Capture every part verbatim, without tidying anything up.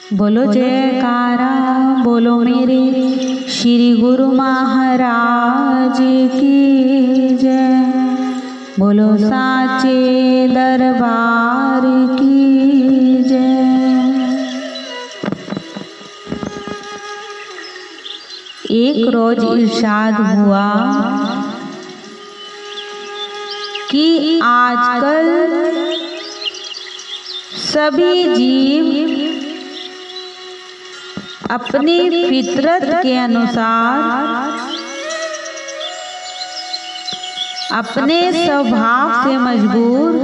बोलो जयकारा, बोलो मेरे श्री गुरु महाराज की जय। बोलो साचे दरबार की जय। एक रोज इरशाद हुआ कि आजकल सभी जीव अपनी फितरत के अनुसार अपने स्वभाव से मजबूर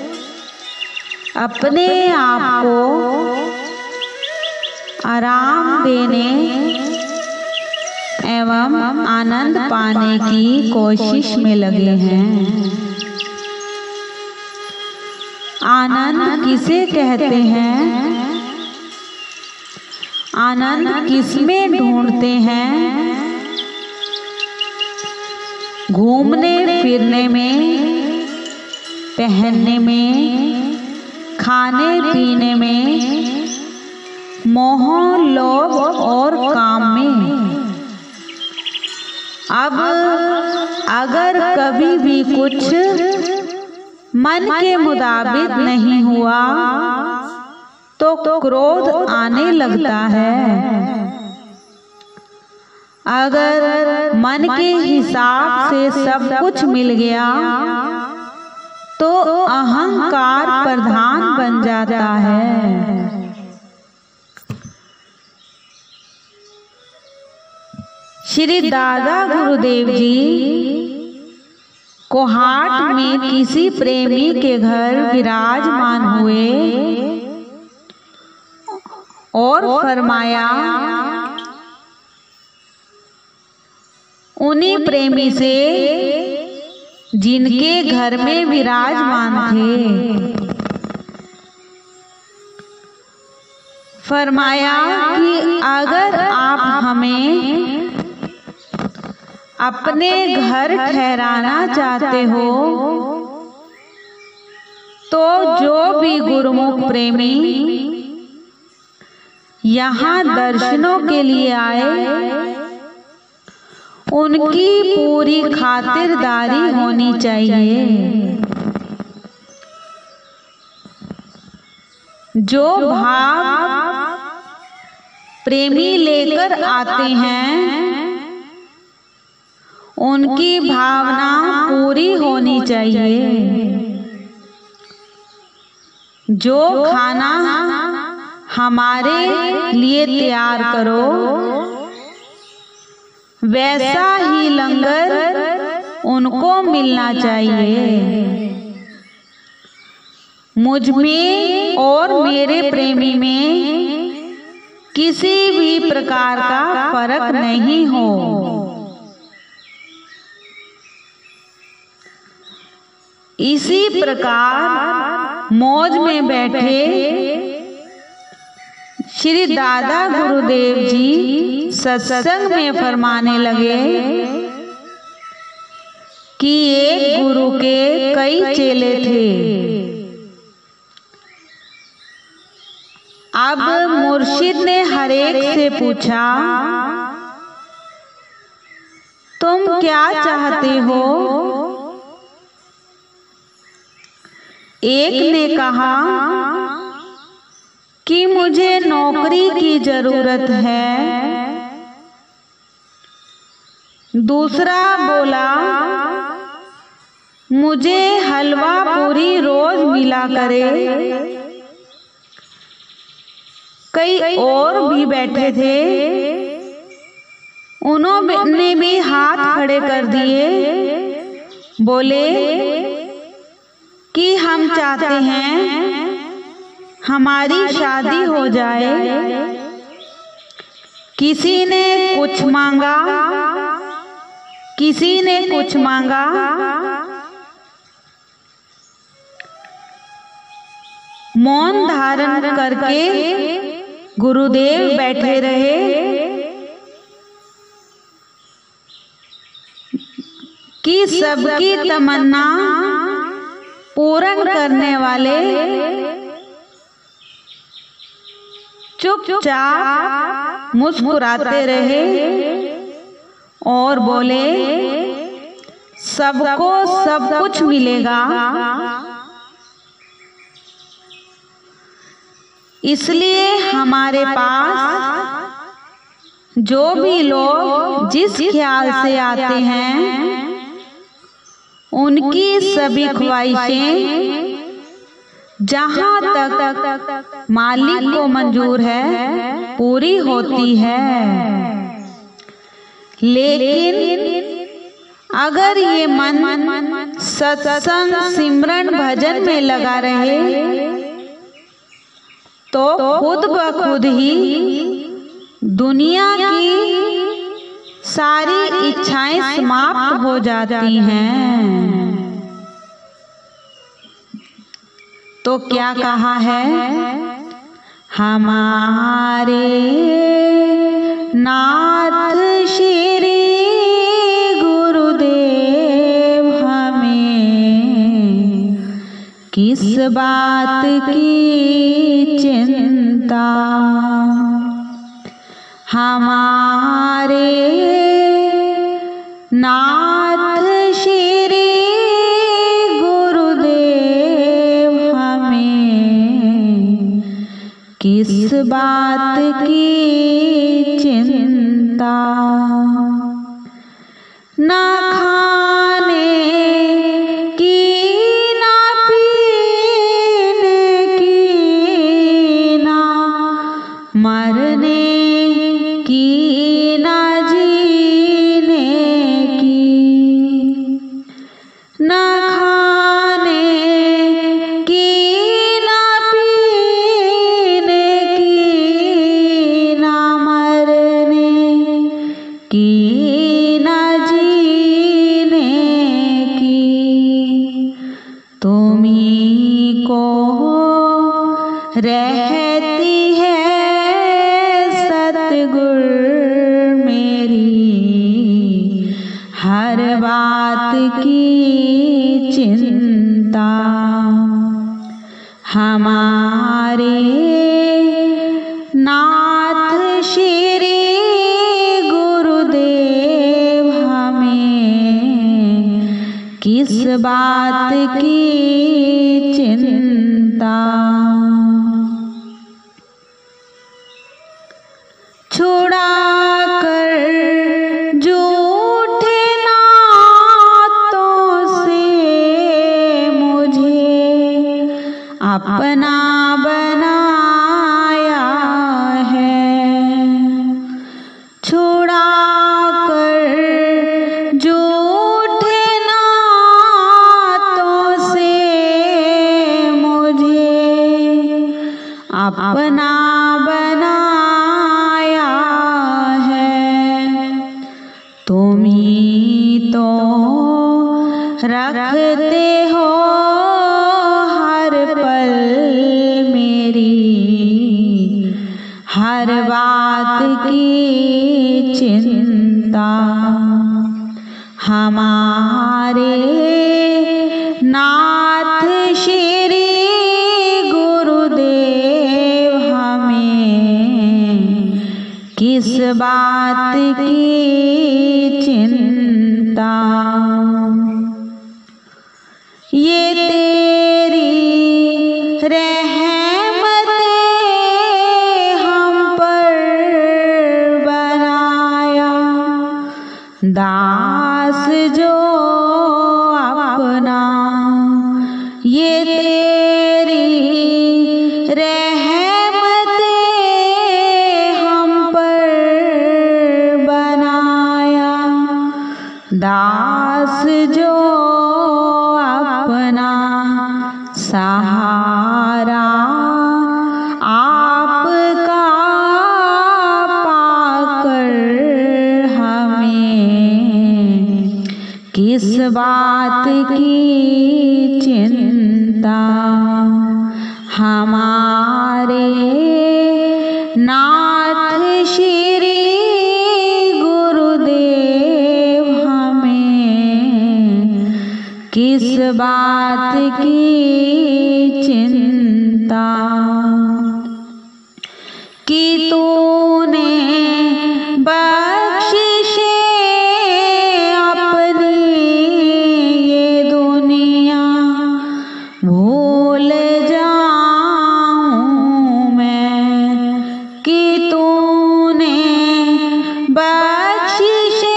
अपने आप को आराम देने एवं आनंद पाने की कोशिश में लगे हैं। आनंद किसे कहते हैं? आनंद किसमें ढूंढते हैं? घूमने फिरने में, पहनने में, खाने पीने में, मोह लोभ और काम में। अब अगर कभी भी कुछ मन के मुताबिक नहीं हुआ तो क्रोध आने लगता है। अगर मन के हिसाब से सब कुछ मिल गया तो अहंकार प्रधान बन जाता है। श्री दादा गुरुदेव जी कोहाट में किसी प्रेमी के घर विराजमान हुए और फरमाया, उन्हीं प्रेमी से जिनके घर में विराजमान थे, फरमाया कि अगर आप हमें अपने घर ठहराना चाहते हो तो जो भी गुरुमुख प्रेमी यहाँ दर्शनों के लिए आए उनकी पूरी खातिरदारी होनी चाहिए। जो भाव प्रेमी लेकर आते हैं उनकी भावना पूरी होनी चाहिए। जो खाना हमारे लिए तैयार करो वैसा ही लंगर उनको मिलना चाहिए। मुझ में और मेरे प्रेमी में किसी भी प्रकार का फर्क नहीं हो। इसी प्रकार मौज में बैठे श्री दादा गुरुदेव जी सत्संग में फरमाने लगे कि एक गुरु के कई चेले थे। अब मुर्शिद ने हरेक से पूछा, तुम क्या चाहते हो? एक ने कहा कि मुझे नौकरी की जरूरत है। दूसरा बोला, मुझे हलवा पूरी रोज मिला करे। कई और भी बैठे थे, उन्होंने भी हाथ खड़े कर दिए। बोले कि हम चाहते हैं हमारी शादी हो जाए। किसी ने कुछ मांगा, किसी ने कुछ मांगा। मौन धारण करके गुरुदेव बैठे रहे कि सबकी तमन्ना पूर्ण करने वाले चुपचाप मुस्कुराते रहे और बोले, सबको सब कुछ मिलेगा, इसलिए हमारे पास जो भी लोग जिस ख्याल से आते हैं उनकी सभी ख्वाहिशें जहाँ तक मालिक को मंजूर है पूरी होती है। लेकिन अगर ये मन सत्संग सिमरन भजन में लगा रहे तो खुद ब खुद ही दुनिया की सारी इच्छाएं समाप्त हो जाती हैं। तो क्या कहा है, हमारे नाथ श्री गुरुदेव हमें किस बात की चिंता, हमारे नाथ श्री गुरुदेव हमें किस बात की चिंता, ना खाने की ना पीने की ना मरने की ना जीने की, ना खाने की ना पीने की ना मरने की ना जीने की, तुम्ही को रहती है सतगुर मेरी हर बात की चिंता, हमारे नाथ श्री गुरुदेव हमें किस बात की चिंता, छुड़ा कर झूठे नातों से मुझे अपना बनाया है, छुड़ा कर झूठे नातों से मुझे अपना बनाया है, तुम्ही तो रखते हो हर पल मेरी हर बात की चिंता, हमारे नाथ श्री गुरुदेव हमें किस बात की चिंता, ये तेरी रहमतें हम पर बनाया दास जो अपना, ये तेरी रहमतें हम पर बनाया दास जो अपना, सहारा आपका पाकर हमें किस बात की चिंता, हमारे नाथ श्री गुरुदेव हमें किस बात की चिंता, कि तूने बख्शिशे अपनी ये दुनिया भूल जाऊं मैं, कि तूने बख्शिशे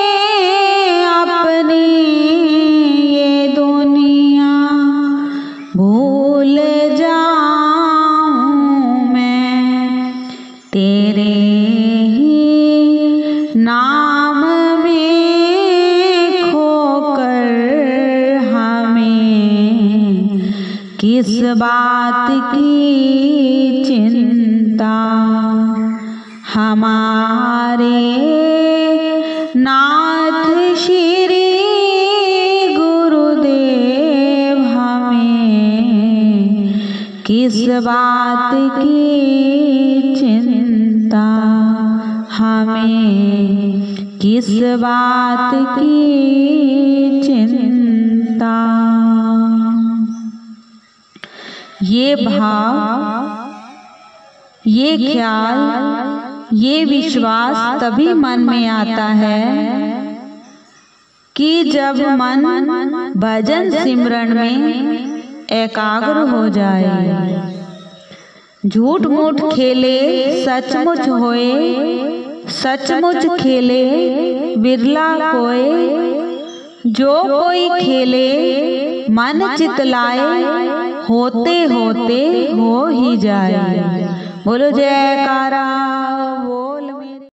अपनी ये दुनिया भूल जाऊं मैं, तेरे ही नाम में खोकर हमें किस बात की चिंता, हमारे नाथ श्री गुरुदेव हमें किस बात की चिंता, हमें किस बात की चिंता। ये भाव, ये ख्याल, ये विश्वास तभी मन में आता है कि जब मन भजन सिमरन में एकाग्र हो जाए। झूठ मूठ खेले सचमुच होए, सचमुच खेले बिरला कोय, जो कोई खेले मन चितलाए, होते होते हो ही जाए। बोलो जयकारा।